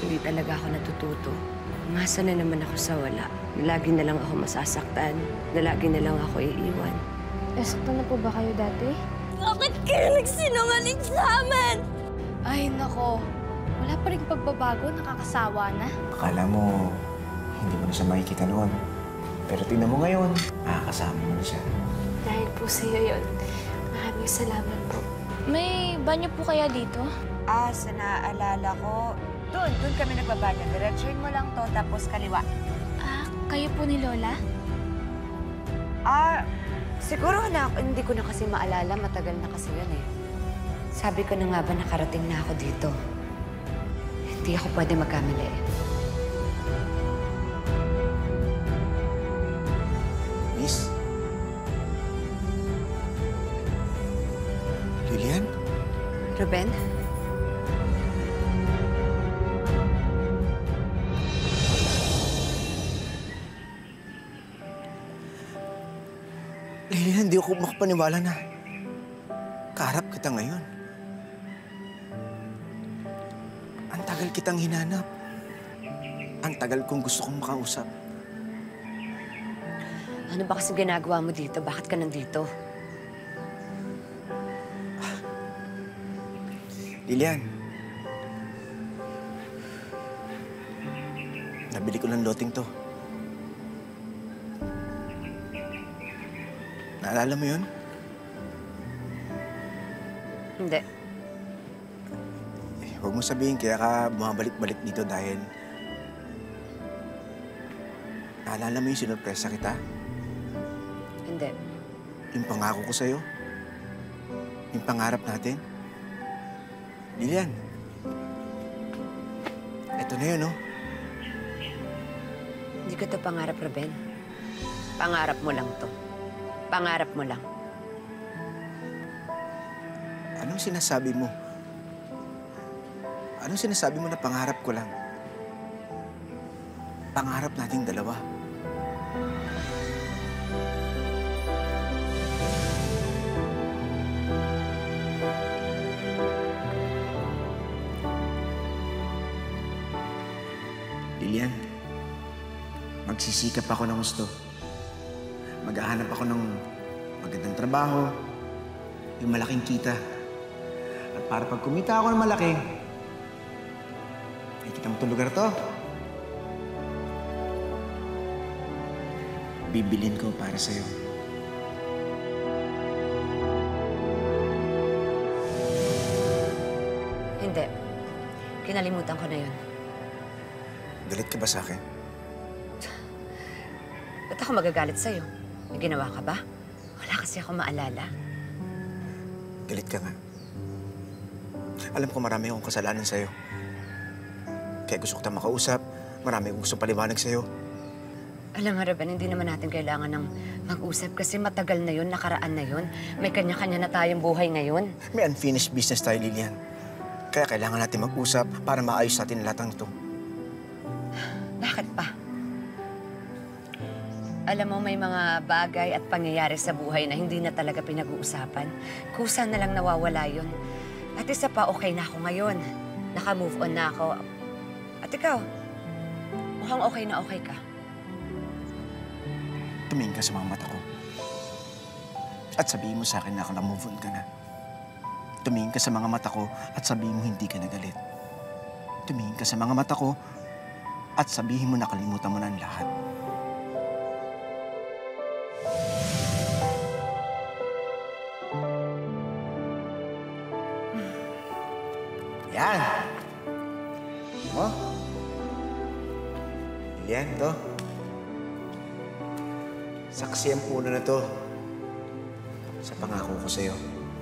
hindi talaga ako natututo. Umasa na naman ako sa wala. Lagi na lang ako masasaktan. Lagi na lang ako iiwan. Nasaktan na po ba kayo dati? Bakit kayo nagsinungaling sa amin? Ay, nako. Wala pa rin pagbabago, nakakasawa na. Akala mo, hindi mo na siya makikita noon. Pero tingnan mo ngayon, makakasama mo na siya. Dahil po sa'yo yun. Maraming salamat po. May banyo po kaya dito? Sa naaalala ko, doon kami nagbabanyo. Diretsuhin mo lang to, tapos kaliwa. Kayo po ni Lola? Siguro hindi ko na kasi maalala. Matagal na kasi yun eh. Sabi ko na nga ba nakarating na ako dito. Hindi ako pwede magkamali. Miss? Lilian? Ruben? Lilian, hindi ako makapaniwala na kaharap kita ngayon. Ang tagal kitang hinanap. Ang tagal kong gusto kong makausap. Ano ba kasi ginagawa mo dito? Bakit ka nandito? Lilian, nabili ko ng loteng to. Naalala mo yun? Hindi. Huwag mo sabihin kaya ka bumabalik-balik dito dahil naalala mo yung sinurpresa kita? Hindi. Yung pangako ko sa'yo? Yung pangarap natin? Lilian, eto na yun, no? Hindi ko to pangarap, Ruben. Pangarap mo lang to. Pangarap mo lang. Anong sinasabi mo? Anong sinasabi mo na pangarap ko lang? Pangarap nating dalawa. Lilian, magsisikap ako ng gusto. Maghahanap ako ng magandang trabaho, yung malaking kita. At para pag kumita ako ng malaki, kita mo itong lugar to. Bibilin ko para sa'yo. Hindi. Kinalimutan ko na yun. Galit ka ba sa akin? Ba't ako magagalit sa'yo? May ginawa ka ba? Wala kasi ako maalala. Galit ka nga. Alam ko marami akong kasalanan sa'yo. Kaya gusto ko tayong makausap. Marami akong gustong paliwanag sa'yo. Alam nga, Ruben, hindi naman natin kailangan ng mag-usap kasi matagal na yun, nakaraan na yun. May kanya-kanya na tayong buhay ngayon. May unfinished business tayo, Lilian. Kaya kailangan natin mag-usap para maayos natin lahat ng ito. Bakit pa? Alam mo, may mga bagay at pangyayari sa buhay na hindi na talaga pinag-uusapan. Kusa na lang nawawala yun. At isa pa, okay na ako ngayon. Naka-move on na ako. At ikaw, mukhang okay ka. Tumingin ka sa mga mata ko. At sabihin mo sa akin na naka-move on ka na. Tumingin ka sa mga mata ko at sabihin mo hindi ka nagalit. Tumingin ka sa mga mata ko at sabihin mo nakalimutan mo na ang lahat. Yan! Mo? Yan, to. Saksi ang puno na to sa pangako ko sa'yo.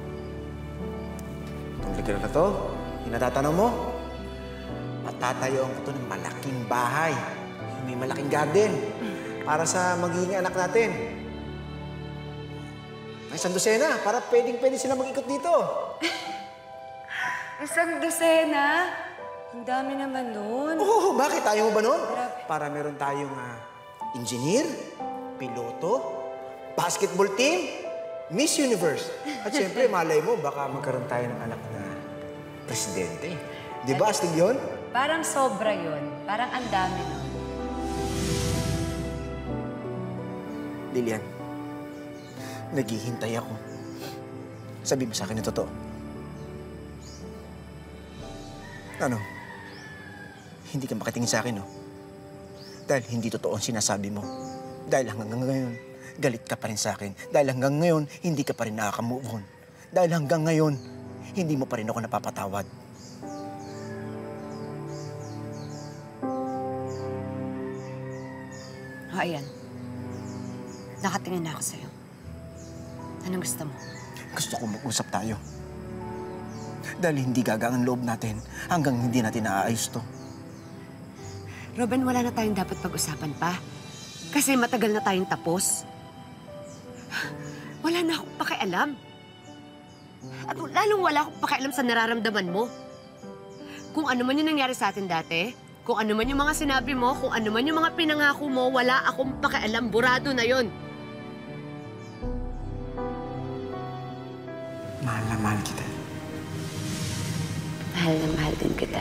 Itong lugar na to, hinatatanaw mo, patatayuan ko to ng malaking bahay. May malaking garden para sa magiging anak natin. May isang dosena para pwede sila mag-ikot dito. Isang dosena? Ang dami naman nun. Oo, bakit? Ayaw mo ba nun? Grabe. Para meron tayong engineer, piloto, basketball team, Miss Universe. At siyempre, malay mo, baka magkaroon tayo ng anak na presidente. Di ba, astig yun? Parang sobra yun. Parang ang dami nun. Lilian, naghihintay ako. Sabi mo sa akin na totoo. Ano? Hindi ka makatingin sa akin, no? Dahil hindi totoo ang sinasabi mo. Dahil hanggang ngayon, galit ka pa rin sa akin. Dahil hanggang ngayon, hindi ka pa rin nakaka-move on. Dahil hanggang ngayon, hindi mo pa rin ako napapatawad. O, ayan. Nakatingin na ako sa'yo. Anong gusto mo? Gusto ko mag-usap tayo. Dahil hindi gagang ang loob natin hanggang hindi natin naaayos to. Ruben, wala na tayong dapat pag-usapan pa. Kasi matagal na tayong tapos. Wala na akong pakialam. At lalong wala akong pakialam sa nararamdaman mo. Kung ano man yung nangyari sa atin dati, kung ano man yung mga sinabi mo, kung ano man yung mga pinangako mo, wala akong pakialam. Burado na yon. Mahal na mahal kita. Mahal na mahal din kita.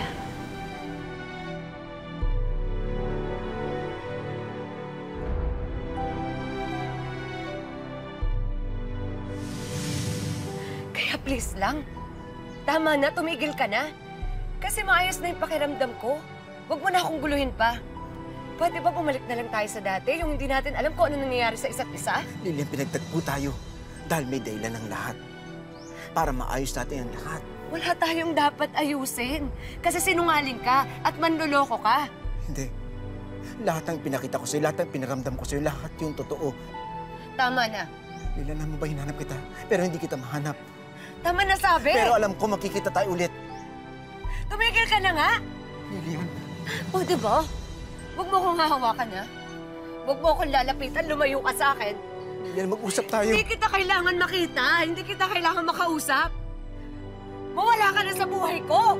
Kaya please lang, tama na, tumigil ka na. Kasi maayos na yung pakiramdam ko. Huwag mo na akong guluhin pa. Pwede ba bumalik na lang tayo sa dati, yung hindi natin alam kung ano nangyayari sa isa't isa? Lilian, pinagtagpo tayo dahil may dahilan ng lahat. Para maayos natin ang lahat. Wala tayong dapat ayusin. Kasi sinungaling ka at manloloko ka. Hindi. Lahat ng pinakita ko sa'yo, lahat ng pinaramdam ko sa'yo, lahat yung totoo. Tama na. Lilian, alam mo ba hinanap kita? Pero hindi kita mahanap. Tama na sabi. Pero alam ko makikita tayo ulit. Tumigil ka na nga. Lilian. O, diba? Huwag mo kong hahawakan, ha? Huwag mo akong lalapitan, lumayo ka sa akin. Lilian, mag-usap tayo. Hindi kita kailangan makita. Hindi kita kailangan makausap. Mawala ka na sa buhay ko.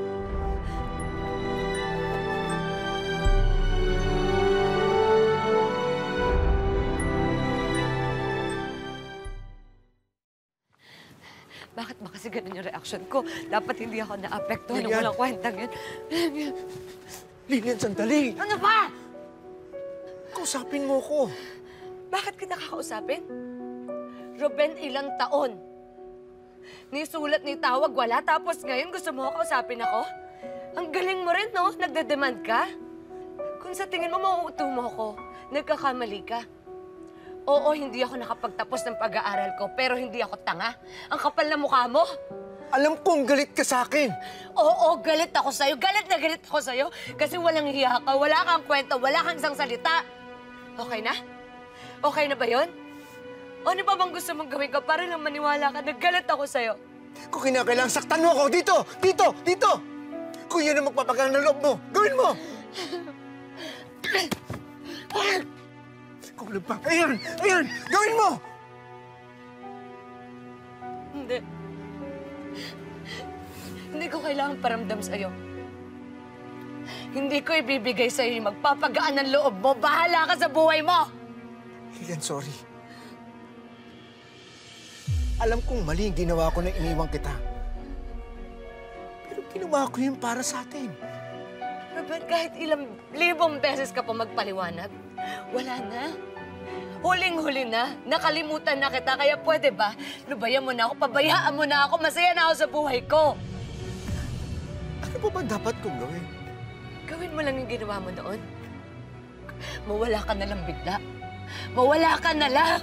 Bakit ba kasi ganun yung reaction ko? Dapat hindi ako na-apektuhan ng Lilian. walang kwentang yun. Lilian, sandali. Ano ba? Kausapin mo ko. Bakit kita kakausapin? Ruben, ilang taon? Ni sulat ni tawag, wala. Tapos ngayon gusto mo kausapin ako? Ang galing mo rin, no? Nagdedemand ka? Kung sa tingin mo mauuto mo ako, nagkakamali ka. Oo, hindi ako nakapagtapos ng pag-aaral ko, pero hindi ako tanga. Ang kapal na mukha mo. Alam kong galit ka sa akin. Oo, galit ako sa'yo. Galit na galit ako sa'yo. Kasi walang hiya ka, wala kang kwento, wala kang isang salita. Okay na? Okay na ba yon? O ano ba bang gusto mong gawin ko para lang maniwala ka na galit ako sa'yo? Kung kinakailangan, saktan mo ako. Dito! Dito! Dito! Kung yun ang magpapagaan ng loob mo, gawin mo! Kung ano pa, ayan! Ayan! Gawin mo! Hindi. Hindi ko kailangan paramdam sa'yo. Hindi ko ibibigay sa'yo yung magpapagaan ng loob mo. Bahala ka sa buhay mo! Lilian, sorry. Alam kong mali yung ginawa ko na iniwang kita. Pero ginawa ko yun para sa atin. Ruben, kahit ilang libong beses ka pa magpaliwanag, wala na. Huling-huli na. Nakalimutan na kita. Kaya pwede ba, lubayan mo na ako, pabayaan mo na ako, masaya na ako sa buhay ko. Ano pa ba dapat kong gawin? Gawin mo lang yung ginawa mo noon. Mawala ka na lang bigla. Mawala ka na lang.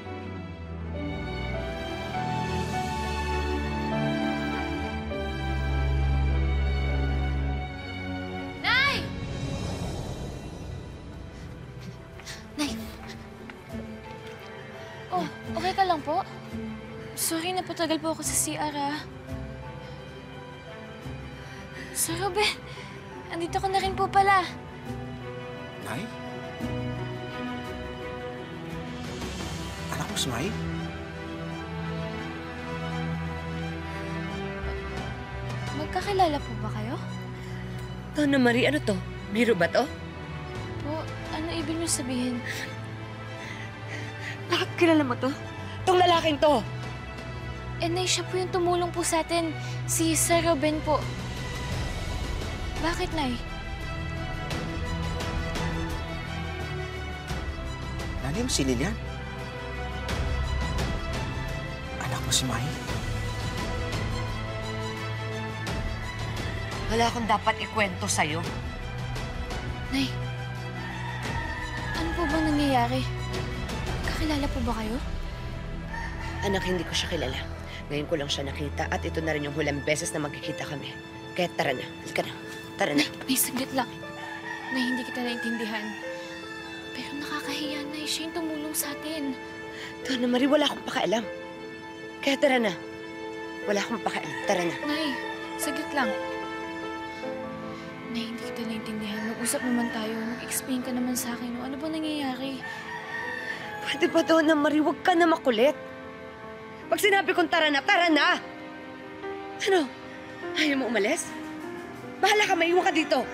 Nay! Nay! Oh, okay ka lang po? Sorry, napatagal po ako sa CR, ah. Sir Ruben, andito ko na rin po pala. Nay? Anak mo, Smile? Magkakilala po ba kayo? Donna Marie, ano to? Biro ba to? Po, ano ibig niyo sabihin? Bakit kilala mo to? Tong lalaking to. Eh, Nay, siya po yung tumulong po sa atin. Si Sir Ruben po. Bakit, Nay? Nanay mo si Lilian? Anak mo si Mai? Wala akong dapat ikwento sa'yo. Nay, ano po bang nangyayari? Kakilala po ba kayo? Anak, hindi ko siya kilala. Ngayon ko lang siya nakita at ito na rin yung hulang beses na magkikita kami. Kaya tara na. Halika na. Tara na. Nay, saglit lang. Nay, hindi kita naintindihan. Pero nakakahiya, Nay. Siya yung tumulong sa atin. Donna Marie, wala akong pakialam. Kaya tara na. Wala akong pakialam. Tara na. Nay, saglit lang. Nay, hindi kita naintindihan. Mag-usap naman tayo. Mag-explain ka naman sa akin. Ano ba nangyayari? Pwede ba, Donna Marie? Huwag ka na makulit. Pag sinabi kong tara na, tara na! Ano? Ayaw mo umalis? Bahala ka, maiwan ka dito.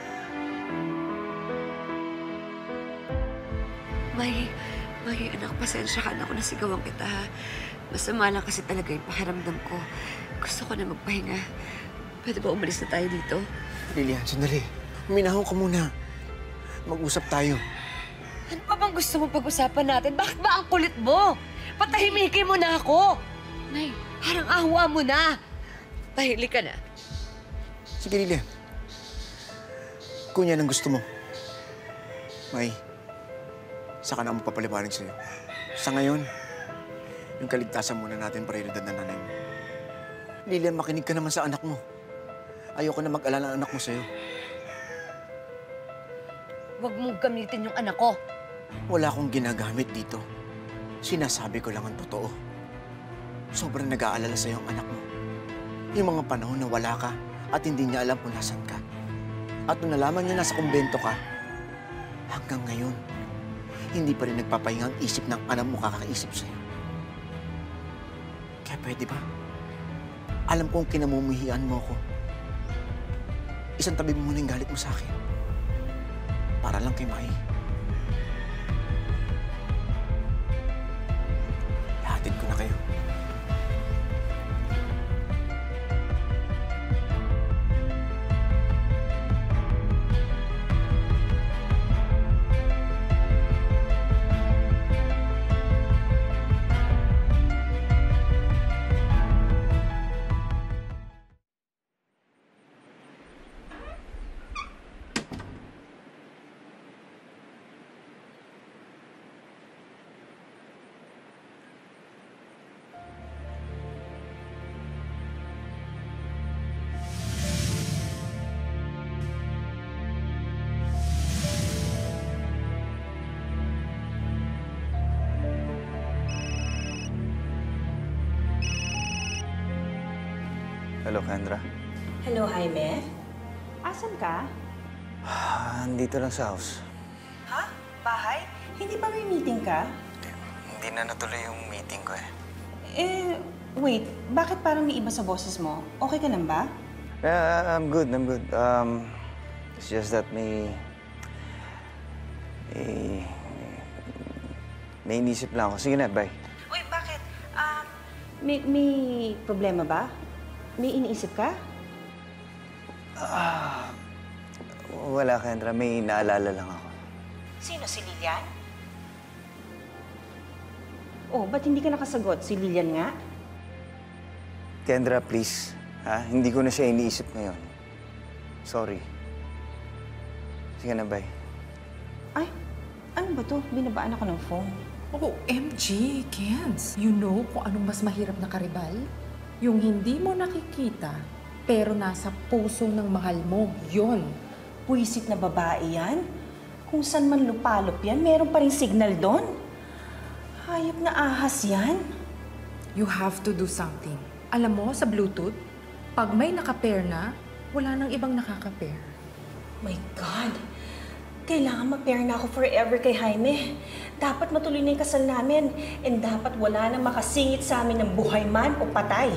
May anak, pasensya ka na kung nasigawan kita, ha? Masama lang kasi talaga yung pakiramdam ko. Gusto ko na magpahinga. Pwede ba umalis na tayo dito? Lilian, sandali. Huminahon ka muna. Mag-usap tayo. Ano pa bang gusto mo pag-usapan natin? Bakit ba ang kulit mo? Patahimikin mo na ako! Nay, Parang awa mo na. Tahimik ka na. Sige, Lilian. Kung yan ang gusto mo. May, saka na mo papaliwanag sa'yo. Sa ngayon, yung kaligtasan muna natin prioridad na nanay mo. Lilian, makinig ka naman sa anak mo. Ayoko na mag-alala ang anak mo sa'yo. Huwag mong gamitin yung anak ko. Wala akong ginagamit dito. Sinasabi ko lang ang totoo. Sobrang nag-aalala sa'yo ang anak mo. Yung mga panahon na wala ka at hindi niya alam kung nasan ka. At nung nalaman niya nasa kumbento ka, hanggang ngayon, hindi pa rin nagpapahinga ang isip ng anak mo kakaisip sa'yo. Kaya pwede ba? Alam kong kinamumuhian mo ko. Isang tabi mo muna yung galit mo sa akin. Para lang kay Mai. Ihatid ko na kayo. Hello, Kendra. Hello, Jaime. Asan ka? Andito lang sa house. Ha? Bahay? Hindi ba may meeting ka? Hindi na natuloy yung meeting ko eh. Wait. Bakit parang may iba sa boses mo? Okay ka lang ba? I'm good, I'm good. It's just that may inisip lang ako. Sige na, bye. Uy, bakit? May problema ba? May iniisip ka? Wala, Kendra. May naalala lang ako. Sino? Si Lilian? Oh, ba't hindi ka nakasagot? Si Lilian nga? Kendra, please. Ha? Hindi ko na siya iniisip ngayon. Sorry. Sige na, bye. Ay, ano ba to? Binabaan ako ng phone. Oh, MG, Kenz. You know kung anong mas mahirap na karibal? Yung hindi mo nakikita, pero nasa puso ng mahal mo. Yon. Puwisit na babae yan. Kung saan man lupalop yan, meron pa rin signal doon. Hayop na ahas yan. You have to do something. Alam mo, sa Bluetooth, pag may naka-pair na, wala nang ibang nakaka-pair. My God! Kailangan ma-pair na ako forever kay Jaime. Dapat matuloy na yung kasal namin. And dapat wala na makasingit sa amin ng buhay man o patay.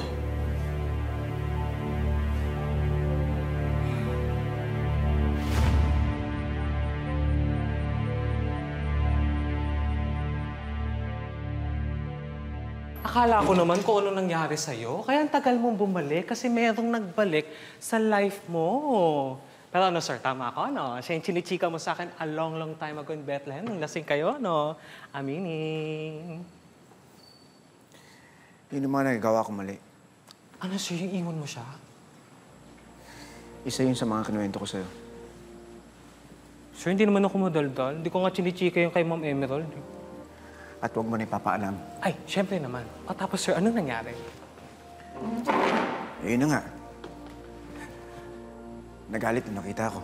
Akala ko naman kung ano nangyari sa'yo. Kaya ang tagal mong bumalik kasi merong nagbalik sa life mo. Pero ano, sir, tama ako, no? Siya yung chinichika mo sa akin a long, long time ago in Bethlehem. Nung lasing kayo, no? Aminin. Yun yung mga nagagawa ko mali. Ano, sir, yung iwan mo siya? Isa yun sa mga kinuwento ko sa'yo. Sir, hindi naman ako madaldal. Hindi ko nga chinichika yung kay Ma'am Emerald. At huwag mo na ipapaalam. Ay, syempre naman. O tapos, sir, ano nangyari? Yun na nga. Nagalit nung nakita ko.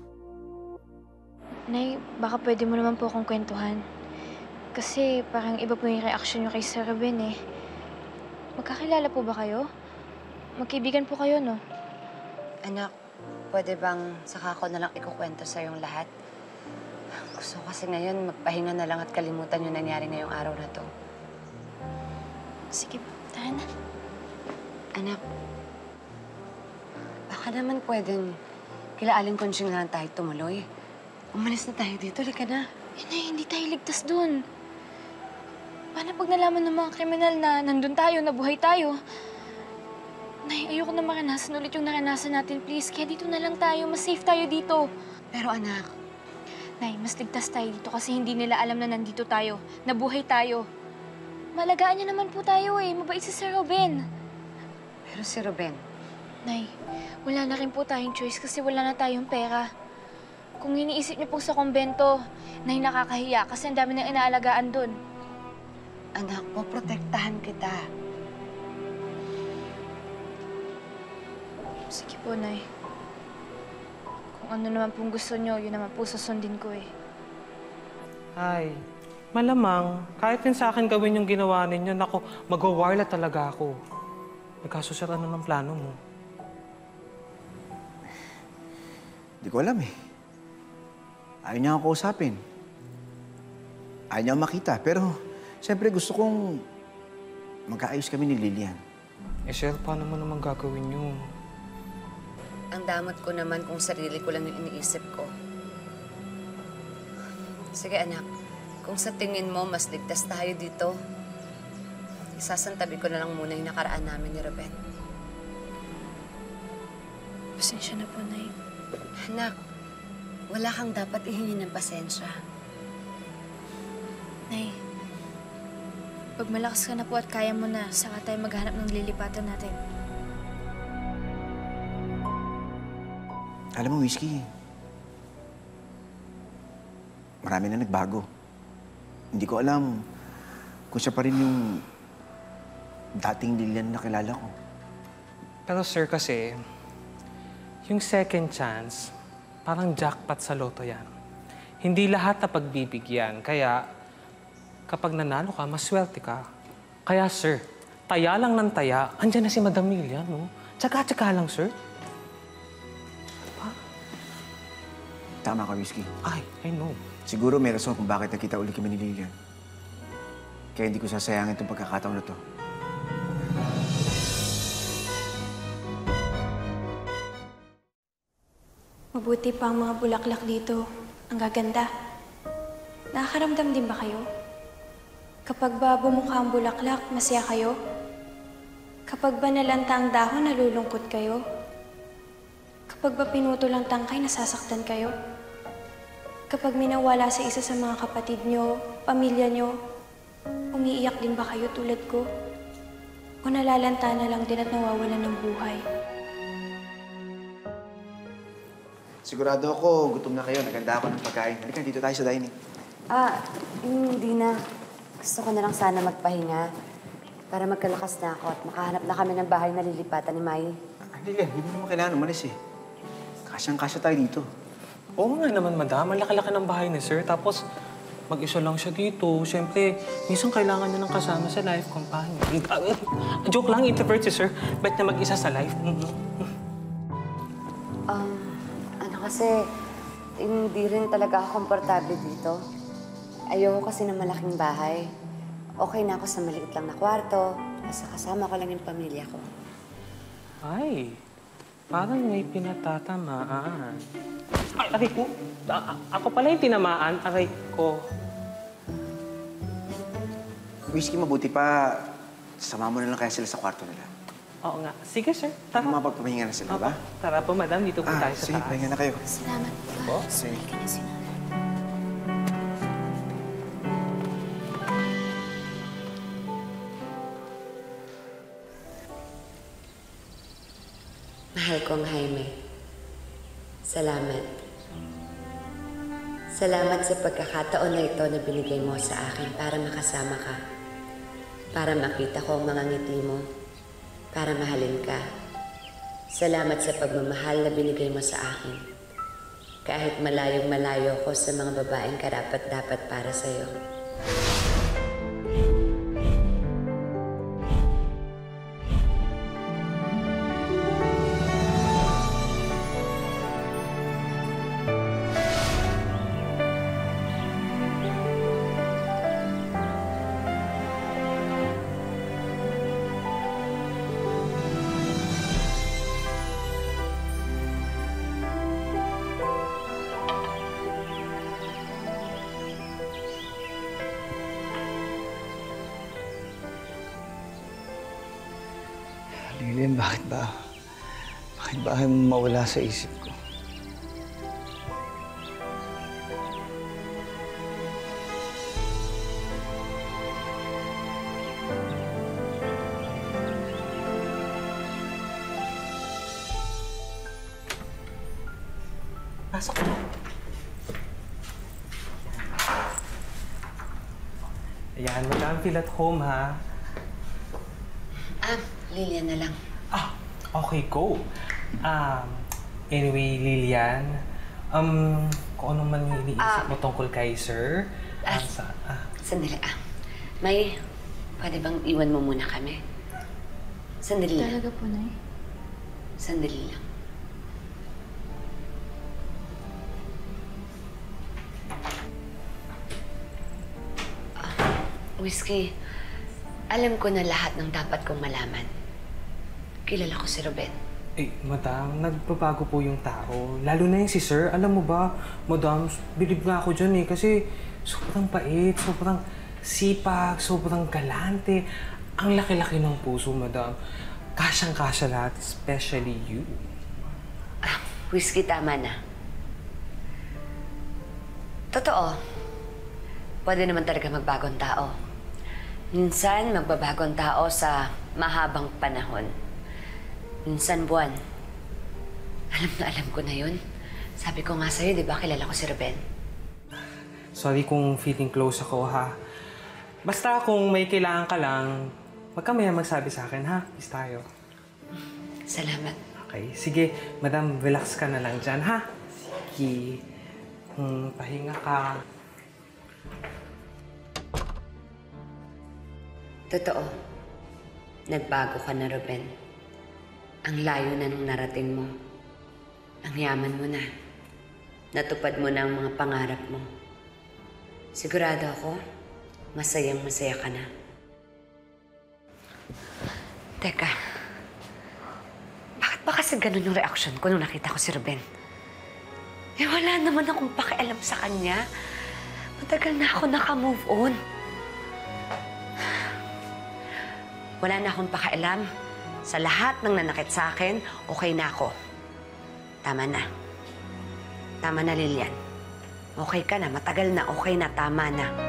Nay, baka pwede mo naman po akong kwentuhan. Kasi parang iba po yung reaction niyo kay Sir Ruben eh. Magkakilala po ba kayo? Magkaibigan po kayo, no? Anak, pwede bang saka ko na lang ikukwento sa yung lahat? Gusto ko kasi ngayon magpahinga na lang at kalimutan yung nangyari ngayong araw na to. Sige, tara na. Anak, baka naman pwedeng kila Aling Conching na lang tayo tumuloy. Umalis na tayo dito, lika na. Eh, Nay, hindi tayo ligtas dun. Paano pag nalaman ng mga kriminal na nandun tayo, nabuhay tayo? Nay, ayoko na maranasan ulit yung naranasan natin, please. Kaya dito na lang tayo, mas safe tayo dito. Pero anak, Nay, mas ligtas tayo dito kasi hindi nila alam na nandito tayo, nabuhay tayo. Malagaan niya naman po tayo eh, mabait si Sir Ruben. pero si Ruben, Nay, wala na rin po tayong choice kasi wala na tayong pera. Kung iniisip niyo po sa kumbento, Nay, nakakahiya kasi ang dami nang inaalagaan dun. anak, poprotektahan kita. Sige po, Nay. Kung ano naman pong gusto niyo, yun naman po susundin ko eh. Ay, malamang, kahit din sa akin gawin yung ginawa ninyo, naku, mag-warla talaga ako. Nagkaso, sir, ano ng plano mo? Hindi ko alam eh. Ayaw niya ako kausapin. Ayaw niya makita. Pero, siyempre gusto kong magkaayos kami ni Lilian. Eh, sir, paano mo naman gagawin yun? Ang damot ko naman kung sarili ko lang yung iniisip ko. Sige anak, kung sa tingin mo mas ligtas tayo dito, isasantabi ko na lang muna yung nakaraan namin ni Ruben. Pasensya na po, Nay. Anak, wala kang dapat ihingi ng pasensya. Nay, pag malakas ka na po at kaya mo na, saka tayo maghanap ng lilipatan natin. Alam mo, Whiskey, marami na nagbago. Hindi ko alam kung siya pa rin yung dating Lilian na kilala ko. Pero sir, kasi, yung second chance, parang jackpot sa loto yan. Hindi lahat na pagbibigyan. Kaya, kapag nanalo ka, maswerte ka. Kaya sir, taya lang ng taya, andyan na si Madam Lilian, no? Tsaka-tsaka lang, sir. Tama ka, Whiskey. Ay, I know. Siguro may rason kung bakit nakita uli kami ni Lilian. Kaya hindi ko sasayangin itong pagkakataon na to. Mabuti pa ang mga bulaklak dito. Ang gaganda. Nakakaramdam din ba kayo? Kapag ba bumukha ang bulaklak, masaya kayo? Kapag ba nalanta ang dahon, nalulungkot kayo? Kapag ba pinutol ang tangkay, nasasaktan kayo? Kapag minawala sa isa sa mga kapatid nyo, pamilya nyo, umiiyak din ba kayo tulad ko? O nalalanta na lang din at nawawalan ng buhay? Sigurado ako, gutom na kayo. Naganda ako ng pagkain. Halika, dito tayo sa dining. Hindi na. Gusto ko na lang sana magpahinga para magkalakas na ako at makahanap na kami ng bahay na lilipatan ni Mai. Lilian, hindi mo naman kailangan umalis eh. Kasyang-kasya tayo dito. Oo nga naman, madam. Ang laki-laki ng bahay ni sir. Tapos, mag-isa lang siya dito. Siyempre, minsan kailangan niya ng kasama sa life companion. Joke lang, introvert si sir. Bet na mag-isa sa life. Kasi hindi rin talaga ako komportable dito. Ayoko kasi ng malaking bahay. Okay na ako sa maliit lang na kwarto. Basta kasama ko lang yung pamilya ko. Ay, parang may pinatatamaan. Ay, aray ko. Ako pala yung tinamaan. Aray ko. Whiskey, mabuti pa. Sama mo na lang kaya sila sa kwarto nila. Oo nga. Sige, sir. Tara. Mapagpahinga na sila, ba? Tara po, madam. Dito po tayo sa sige, taas. pahinga na kayo. Salamat po. Sige. Halika na si Nanay. Mahal kong Jaime, salamat. Salamat sa pagkakataon na ito na binigay mo sa akin para makasama ka. Para makita ko ang mga ngiti mo. Para mahalin ka. Salamat sa pagmamahal na binigay mo sa akin. Kahit malayong malayo ko sa mga babaeng karapat-dapat para sa'yo. Lilian, bakit ba ayaw mo mawala sa isip ko? Pasok mo. Ayan, madam, feel at home, ha? Lilian na lang. Okay, go. Anyway, Lilian, kung anong man iniisip mo tungkol kay sir, Sandali, May, pwede bang iwan mo muna kami? Sandali lang. Talaga po, Nay? Sandali lang. Whiskey, alam ko na lahat ng dapat kong malaman. Kilala ko si Ruben. Madam, nagbabago po yung tao. Lalo na yung si sir. Alam mo ba, madam, bilib nga ako dyan kasi sobrang bait, sobrang sipag, sobrang galante. Ang laki-laki ng puso, madam. Kasyang-kasya lahat, especially you. Whiskey, tama na. Totoo. Pwede naman talaga magbagong tao. Minsan, magbabagong tao sa mahabang panahon. Minsan, buwan. Alam ko na yun. Sabi ko nga sa'yo, di ba, kilala ko si Ruben? Sorry kung feeling close ako, ha? Basta kung may kailangan ka lang, wag ka maya magsabi sa akin, ha? Peace tayo. Salamat. Okay. Sige, madam, relax ka na lang dyan, ha? Sige. Pahinga ka. Totoo. Nagbago ka na, Ruben. Ang layo na nung narating mo. Ang yaman mo na. Natupad mo na ang mga pangarap mo. Sigurado ako, masayang-masaya ka na. Teka, bakit ba kasi ganun yung reaksyon ko nung nakita ko si Ruben? Wala naman akong pakialam sa kanya. Matagal na ako naka-move on. Wala na akong pakialam. Sa lahat ng nanakit sa akin, okay na ako. Tama na. Tama na, Lilian. Okay ka na. Matagal na. Okay na. Tama na.